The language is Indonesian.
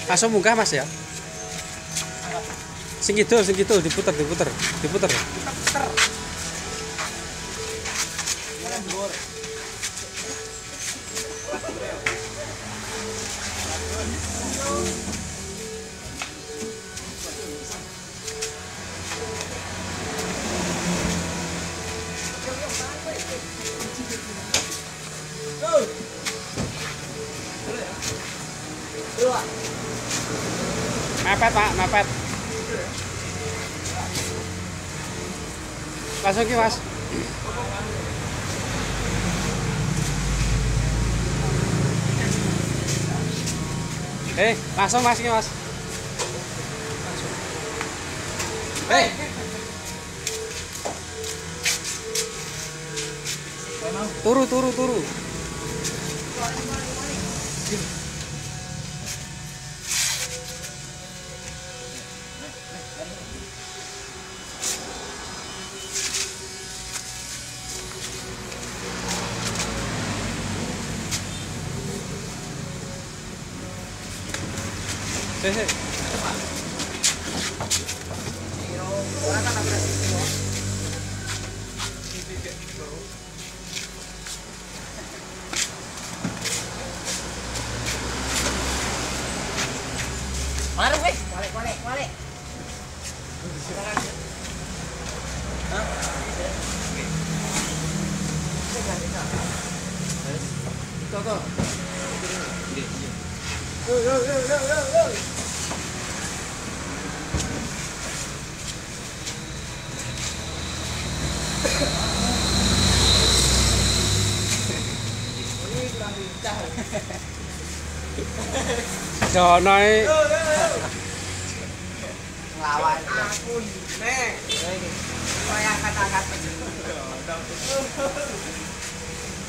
Langsung munggah Mas ya. Sing kidul diputer. Mepet Pak, mepet. Langsung ki Mas. Langsung Mas ki Mas. Turu. Marah weh, balik. Yo. Ini kurang lincah. Donoi. Lawan aku nih. Saya angkat.